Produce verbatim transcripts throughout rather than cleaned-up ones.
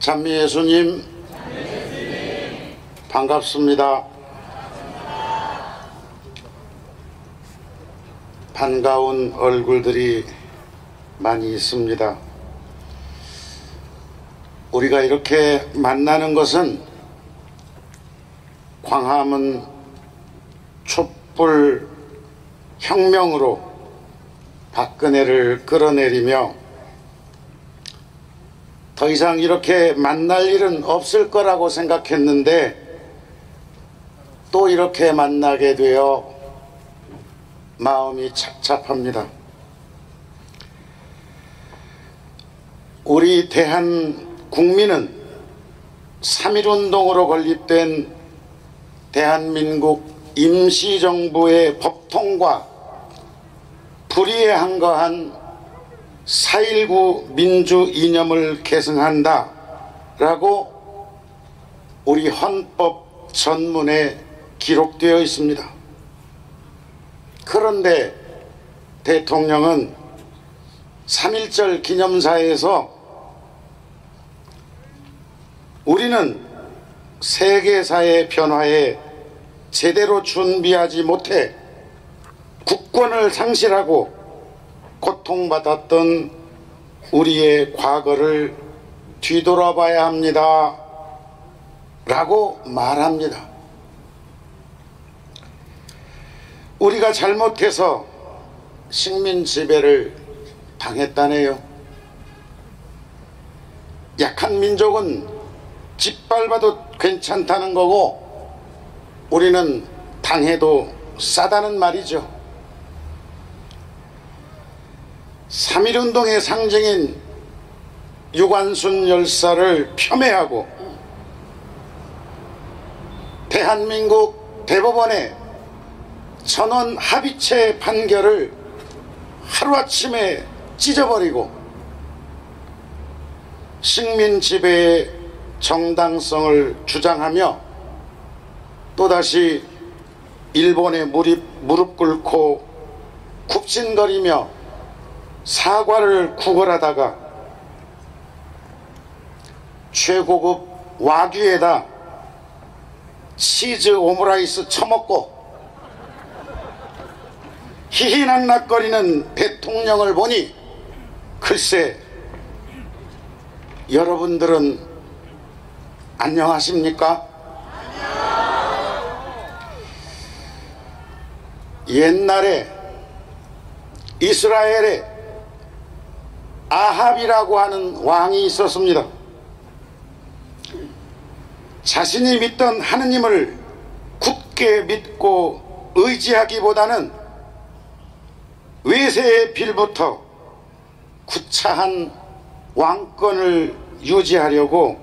찬미예수님, 반갑습니다. 반가운 얼굴들이 많이 있습니다. 우리가 이렇게 만나는 것은 광화문 촛불 혁명으로 박근혜를 끌어내리며 더 이상 이렇게 만날 일은 없을 거라고 생각했는데 또 이렇게 만나게 되어 마음이 착잡합니다. 우리 대한국민은 삼일운동으로 건립된 대한민국 임시정부의 법통과 불의에 한거한 사일구 민주 이념을 계승한다 라고 우리 헌법 전문에 기록되어 있습니다. 그런데 대통령은 삼일절 기념사에서 우리는 세계사의 변화에 제대로 준비하지 못해 국권을 상실하고 고통받았던 우리의 과거를 뒤돌아봐야 합니다 라고 말합니다. 우리가 잘못해서 식민 지배를 당했다네요. 약한 민족은 짓밟아도 괜찮다는 거고 우리는 당해도 싸다는 말이죠. 삼일운동의 상징인 유관순 열사를 폄훼하고 대한민국 대법원의 전원 합의체 판결을 하루아침에 찢어버리고 식민 지배의 정당성을 주장하며 또다시 일본에 무릎, 무릎 꿇고 굽신거리며 사과를 구걸하다가 최고급 와규에다 치즈 오므라이스 처먹고 희희낙낙거리는 대통령을 보니 글쎄 여러분들은 안녕하십니까? 옛날에 이스라엘에 아합이라고 하는 왕이 있었습니다. 자신이 믿던 하느님을 굳게 믿고 의지하기보다는 외세의 빌부터 구차한 왕권을 유지하려고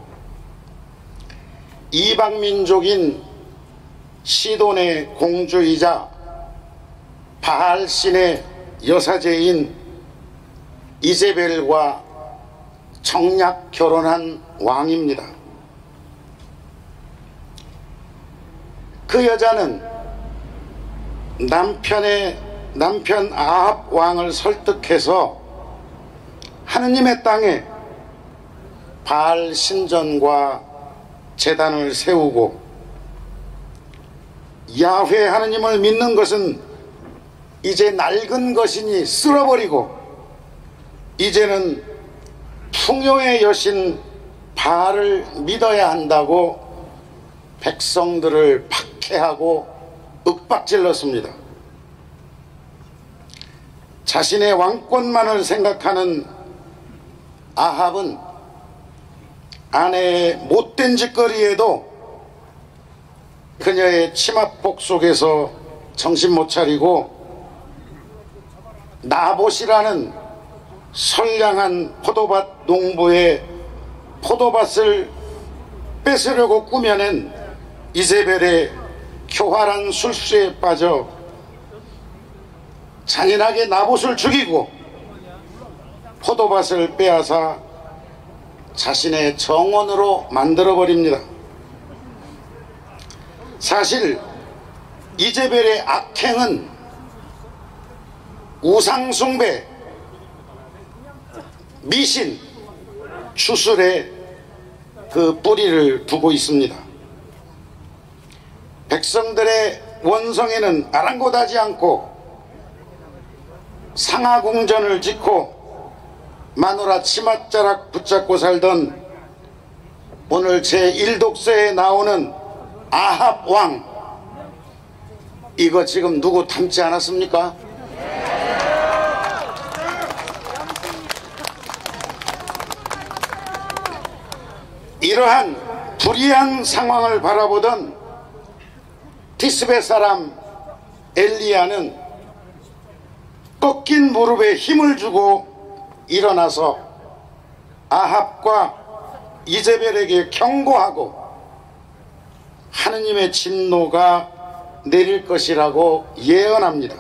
이방민족인 시돈의 공주이자 바알신의 여사제인 이제벨과 청약 결혼한 왕입니다. 그 여자는 남편의 남편 아합 왕을 설득해서 하느님의 땅에 바알 신전과 제단을 세우고 야훼 하느님을 믿는 것은 이제 낡은 것이니 쓸어버리고 이제는 풍요의 여신 바알을 믿어야 한다고 백성들을 박해하고 윽박질렀습니다. 자신의 왕권만을 생각하는 아합은 아내의 못된 짓거리에도 그녀의 치마폭 속에서 정신 못 차리고 나봇이라는 선량한 포도밭 농부의 포도밭을 뺏으려고 꾸며낸 이세벨의 교활한 술수에 빠져 잔인하게 나봇을 죽이고 포도밭을 빼앗아 자신의 정원으로 만들어버립니다. 사실 이제벨의 악행은 우상숭배, 미신, 추술에 그 뿌리를 두고 있습니다. 백성들의 원성에는 아랑곳하지 않고 상하궁전을 짓고 마누라 치맛자락 붙잡고 살던 오늘 제일 독서에 나오는 아합 왕, 이거 지금 누구 닮지 않았습니까? 이러한 불의한 상황을 바라보던 티스베 사람 엘리야는 꺾인 무릎에 힘을 주고 일어나서 아합과 이제벨에게 경고하고 하느님의 진노가 내릴 것이라고 예언합니다.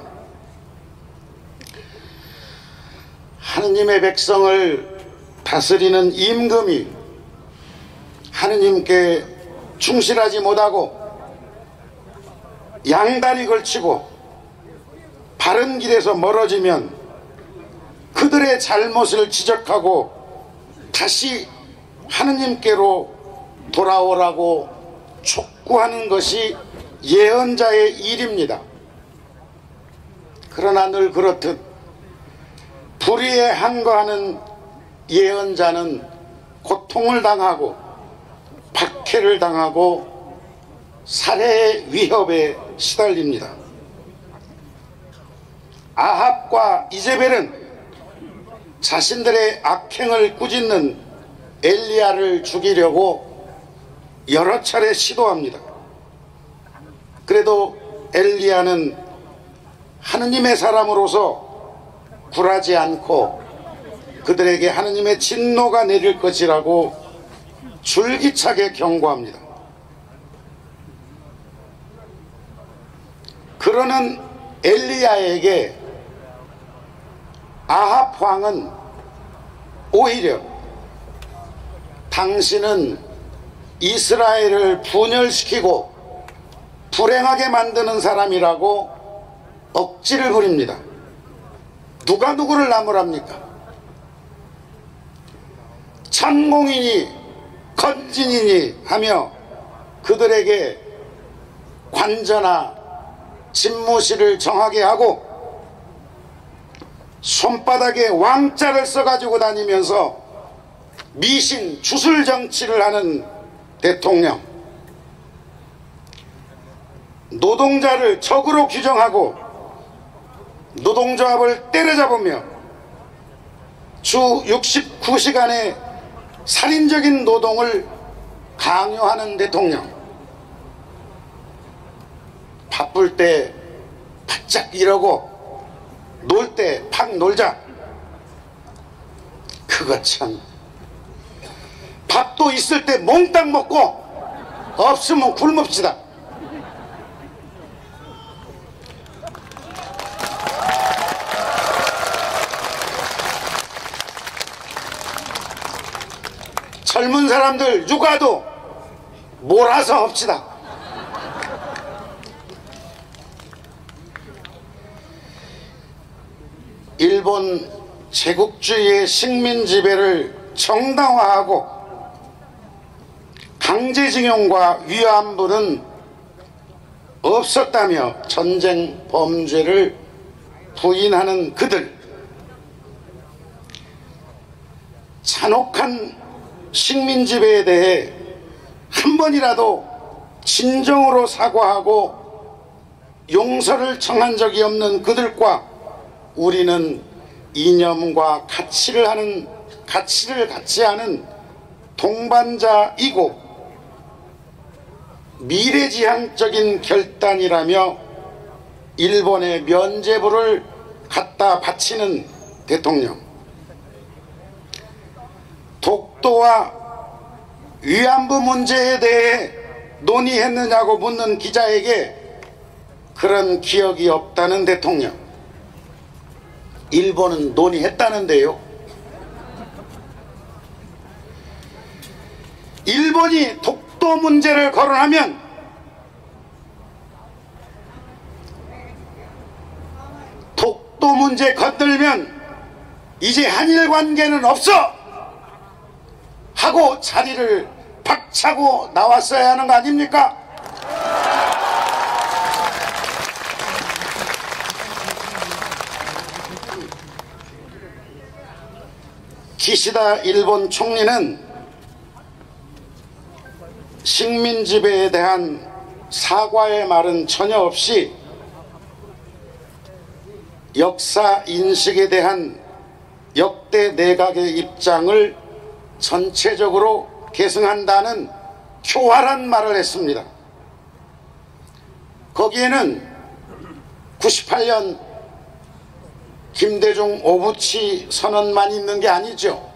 하느님의 백성을 다스리는 임금이 하느님께 충실하지 못하고 양다리 걸치고 바른 길에서 멀어지면 그들의 잘못을 지적하고 다시 하느님께로 돌아오라고 촉구하는 것이 예언자의 일입니다. 그러나 늘 그렇듯 불의에 항거하는 예언자는 고통을 당하고 박해를 당하고 살해의 위협에 시달립니다. 아합과 이제벨은 자신들의 악행을 꾸짖는 엘리야를 죽이려고 여러 차례 시도합니다. 그래도 엘리야는 하느님의 사람으로서 굴하지 않고 그들에게 하느님의 진노가 내릴 것이라고 줄기차게 경고합니다. 그러는 엘리야에게 아합 왕은 오히려 당신은 이스라엘을 분열시키고 불행하게 만드는 사람이라고 억지를 부립니다. 누가 누구를 나무랍니까? 천공이니 건진이니 하며 그들에게 관저나 집무실을 정하게 하고 손바닥에 왕자를 써가지고 다니면서 미신 주술 정치를 하는 대통령, 노동자를 적으로 규정하고 노동조합을 때려잡으며 주 육십구 시간의 살인적인 노동을 강요하는 대통령, 바쁠 때 바짝 일하고 놀 때 팍 놀자. 그거 참, 밥도 있을 때 몽땅 먹고 없으면 굶읍시다. 젊은 사람들 육아도 몰아서 합시다. 일본 제국주의의 식민 지배를 정당화하고 강제징용과 위안부는 없었다며 전쟁 범죄를 부인하는 그들, 잔혹한 식민 지배에 대해 한 번이라도 진정으로 사과하고 용서를 청한 적이 없는 그들과 우리는 이념과 가치를 하는 가치를 같이 하는 동반자이고 미래지향적인 결단이라며 일본의 면죄부를 갖다 바치는 대통령, 독도와 위안부 문제에 대해 논의했느냐고 묻는 기자에게 그런 기억이 없다는 대통령. 일본은 논의했다는데요. 일본이 독도 문제를 거론하면 독도 문제 건들면 이제 한일 관계는 없어 하고 자리를 박차고 나왔어야 하는 거 아닙니까? 기시다 일본 총리는 식민 지배에 대한 사과의 말은 전혀 없이 역사 인식에 대한 역대 내각의 입장을 전체적으로 계승한다는 교활한 말을 했습니다. 거기에는 구십팔 년 김대중 오부치 선언만 있는 게 아니죠.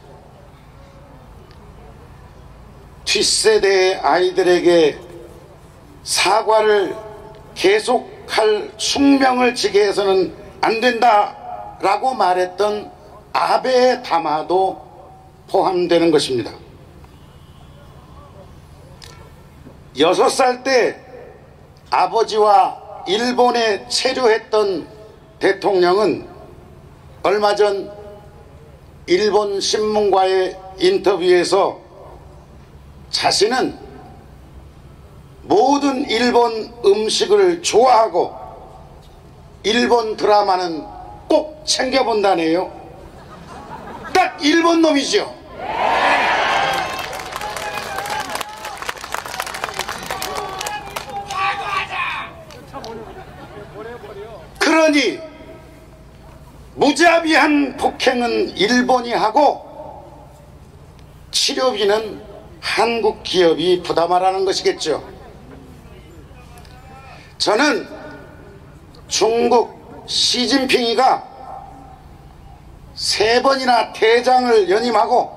뒷세대의 아이들에게 사과를 계속할 숙명을 지게 해서는 안 된다라고 말했던 아베의 담화도 포함되는 것입니다. 여섯 살 때 아버지와 일본에 체류했던 대통령은 얼마 전 일본 신문과의 인터뷰에서 자신은 모든 일본 음식을 좋아하고 일본 드라마는 꼭 챙겨본다네요. 딱 일본 놈이죠. 그러니 무자비한 폭행은 일본이 하고 치료비는 한국 기업이 부담하라는 것이겠죠. 저는 중국 시진핑이가 세 번이나 대장을 연임하고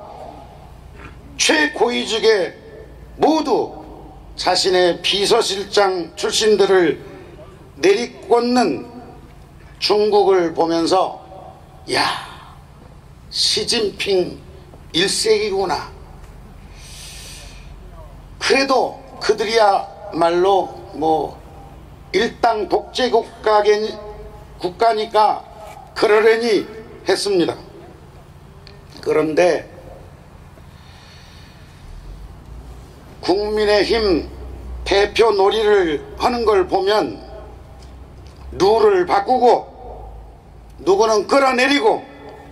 최고위직에 모두 자신의 비서실장 출신들을 내리꽂는 중국을 보면서 야, 시진핑 일 세기구나. 그래도 그들이야말로 뭐 일당 독재 국가니, 국가니까 그러려니 했습니다. 그런데 국민의힘 대표 놀이를 하는 걸 보면 룰을 바꾸고 누구는 끌어내리고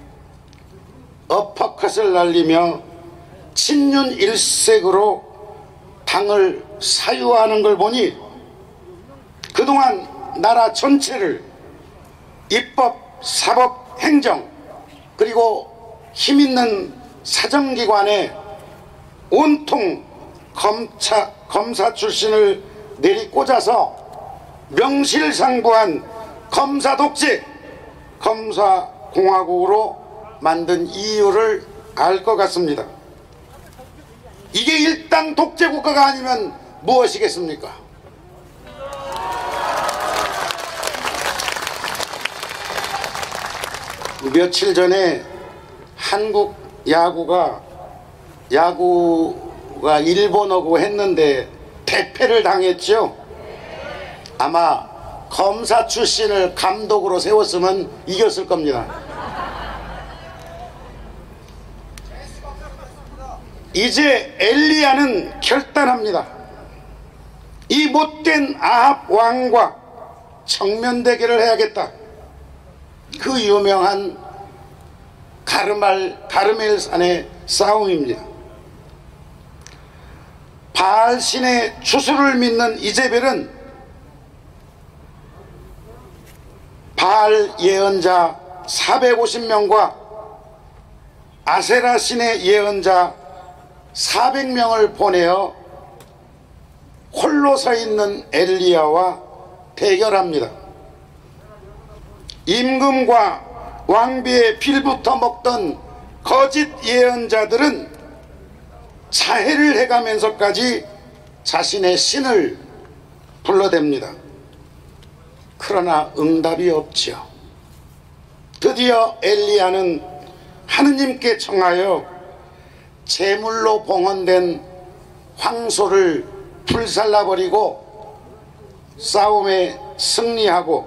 어퍼컷을 날리며 친윤 일색으로 당을 사유하는 걸 보니 그동안 나라 전체를 입법, 사법, 행정 그리고 힘있는 사정기관에 온통 검차, 검사 출신을 내리꽂아서 명실상부한 검사 독재, 검사 공화국으로 만든 이유를 알 것 같습니다. 이게 일당 독재 국가가 아니면 무엇이겠습니까? 며칠 전에 한국 야구가 야구가 일본어고 했는데 대패를 당했죠. 아마 검사 출신을 감독으로 세웠으면 이겼을 겁니다. 이제 엘리야는 결단합니다. 이 못된 아합 왕과 정면 대결을 해야겠다. 그 유명한 가르말, 가르멜산의 싸움입니다. 바알신의 추수를 믿는 이제벨은 바알 예언자 사백오십 명과 아세라 신의 예언자 사백 명을 보내어 홀로 서 있는 엘리야와 대결합니다. 임금과 왕비의 필부터 먹던 거짓 예언자들은 자해를 해가면서까지 자신의 신을 불러댑니다. 그러나 응답이 없죠. 드디어 엘리야는 하느님께 청하여 제물로 봉헌된 황소를 불살라버리고 싸움에 승리하고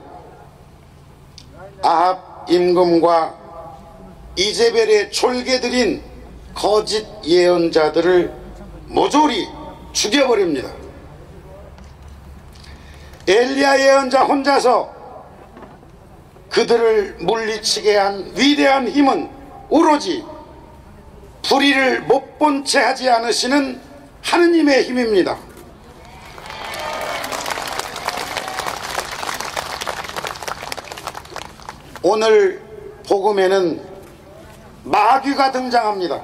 아합 임금과 이제벨의 졸개들인 거짓 예언자들을 모조리 죽여버립니다. 엘리야 예언자 혼자서 그들을 물리치게 한 위대한 힘은 오로지 불의를 못 본 채 하지 않으시는 하느님의 힘입니다. 오늘 복음에는 마귀가 등장합니다.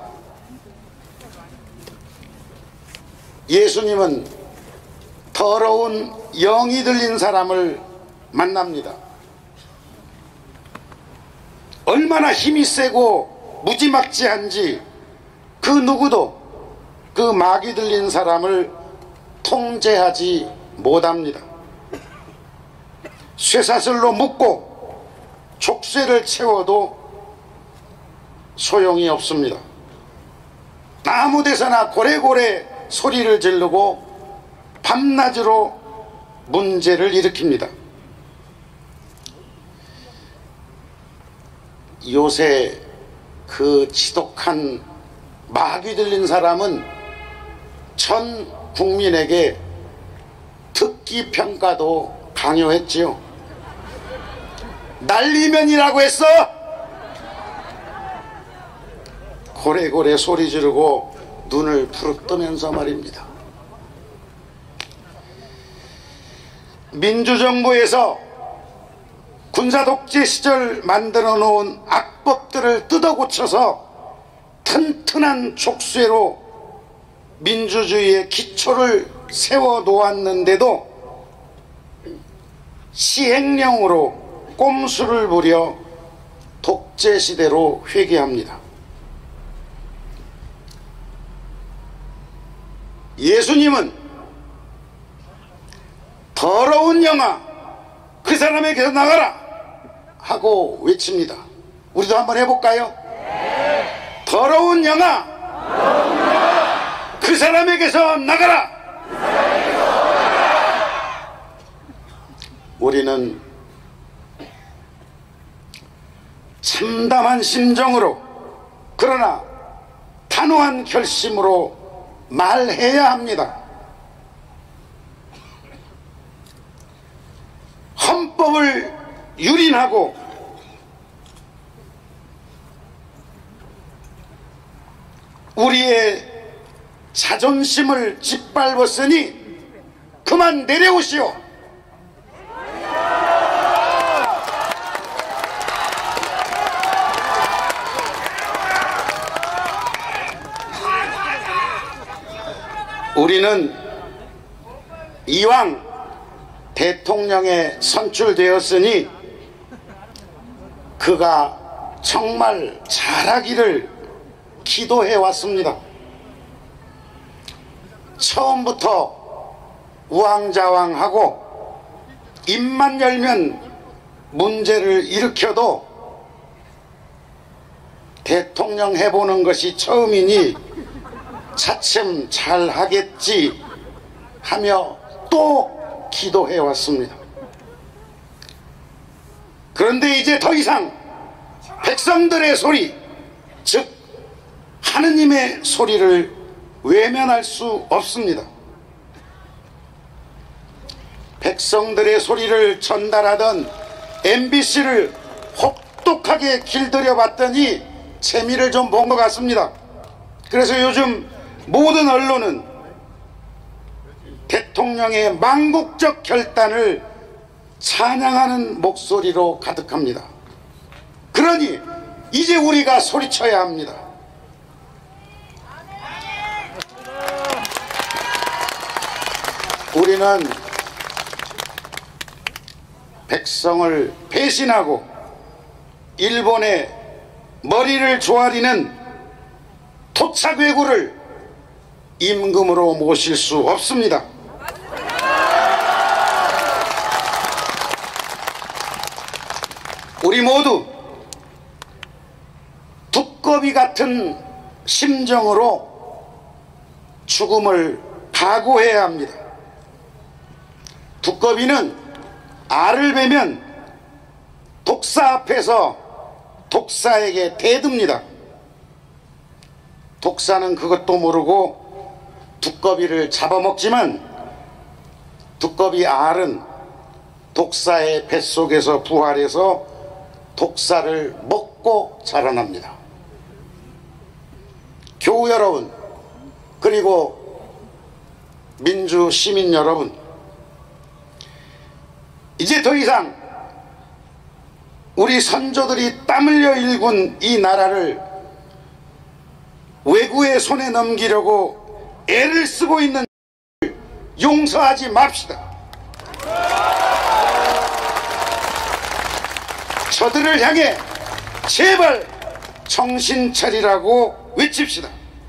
예수님은 더러운 영이 들린 사람을 만납니다. 얼마나 힘이 세고 무지막지한지 그 누구도 그 마귀 들린 사람을 통제하지 못합니다. 쇠사슬로 묶고 족쇄를 채워도 소용이 없습니다. 아무 데서나 고래고래 소리를 지르고 밤낮으로 문제를 일으킵니다. 요새 그 지독한 마귀 들린 사람은 전 국민에게 듣기 평가도 강요했지요. 날리면이라고 했어? 고래고래 소리 지르고 눈을 부릅뜨면서 말입니다. 민주정부에서 군사독재 시절 만들어 놓은 악법들을 뜯어 고쳐서 튼튼한 족쇄로 민주주의의 기초를 세워 놓았는데도 시행령으로 꼼수를 부려 독재 시대로 회귀합니다. 예수님은 더러운 영아 그 사람에게서 나가라 하고 외칩니다. 우리도 한번 해볼까요? 네. 더러운 영아, 더러운 영아 그 사람에게서 나가라. 그 사람에게서 나가라. 우리는 참담한 심정으로 그러나 단호한 결심으로 말해야 합니다. 헌법을 유린하고 우리의 자존심을 짓밟았으니 그만 내려오시오. 우리는 이왕 대통령에 선출되었으니 그가 정말 잘하기를 기도해 왔습니다. 처음부터 우왕좌왕하고 입만 열면 문제를 일으켜도 대통령 해보는 것이 처음이니 차츰 잘하겠지 하며 또 기도해 왔습니다. 그런데 이제 더 이상 백성들의 소리, 즉 하느님의 소리를 외면할 수 없습니다. 백성들의 소리를 전달하던 엠비씨를 혹독하게 길들여 봤더니 재미를 좀 본 것 같습니다. 그래서 요즘 모든 언론은 대통령의 망국적 결단을 찬양하는 목소리로 가득합니다. 그러니 이제 우리가 소리쳐야 합니다. 우리는 백성을 배신하고 일본의 머리를 조아리는 토착외구를 임금으로 모실 수 없습니다. 우리 모두 두꺼비 같은 심정으로 죽음을 각오해야 합니다. 두꺼비는 알을 베면 독사 앞에서 독사에게 대듭니다. 독사는 그것도 모르고 두꺼비를 잡아먹지만 두꺼비 알은 독사의 뱃속에서 부활해서 독사를 먹고 자라납니다. 교우 여러분, 그리고 민주 시민 여러분, 이제 더 이상 우리 선조들이 땀 흘려 일군 이 나라를 외구의 손에 넘기려고 애를 쓰고 있는 용서하지 맙시다. 저들을 향해 제발 정신 차리라고 외칩시다.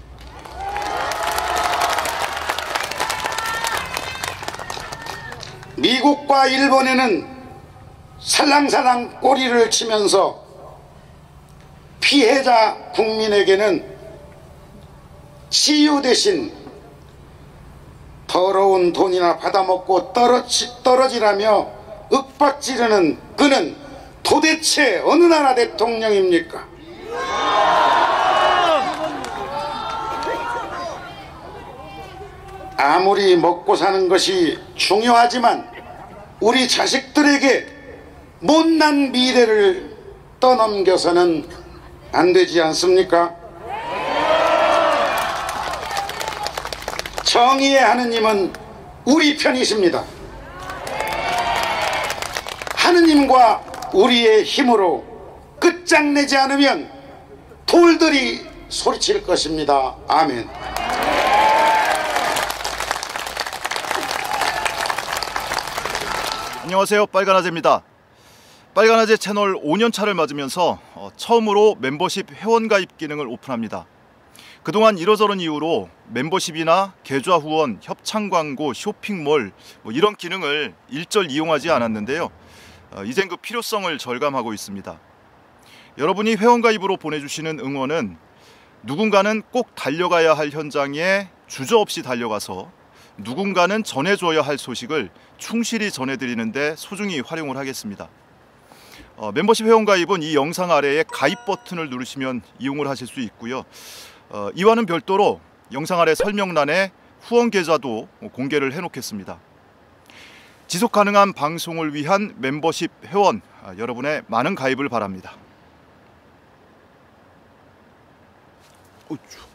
미국과 일본에는 살랑살랑 꼬리를 치면서 피해자 국민에게는 치유 대신 더러운 돈이나 받아먹고 떨어지, 떨어지라며 윽박지르는 그는 도대체 어느 나라 대통령입니까? 아무리 먹고 사는 것이 중요하지만 우리 자식들에게 못난 미래를 떠넘겨서는 안 되지 않습니까? 정의의 하느님은 우리 편이십니다. 하느님과 우리의 힘으로 끝장내지 않으면 돌들이 소리칠 것입니다. 아멘. 안녕하세요, 빨간아재입니다. 빨간아재 채널 오 년 차를 맞으면서 처음으로 멤버십 회원가입 기능을 오픈합니다. 그동안 이러저런 이유로 멤버십이나 계좌 후원, 협찬 광고, 쇼핑몰 뭐 이런 기능을 일절 이용하지 않았는데요. 어, 이젠 그 필요성을 절감하고 있습니다. 여러분이 회원가입으로 보내주시는 응원은 누군가는 꼭 달려가야 할 현장에 주저없이 달려가서 누군가는 전해줘야 할 소식을 충실히 전해드리는데 소중히 활용을 하겠습니다. 어, 멤버십 회원가입은 이 영상 아래에 가입 버튼을 누르시면 이용을 하실 수 있고요. 어, 이와는 별도로 영상 아래 설명란에 후원 계좌도 공개를 해놓겠습니다. 지속 가능한 방송을 위한 멤버십 회원, 아, 여러분의 많은 가입을 바랍니다. 어쭈.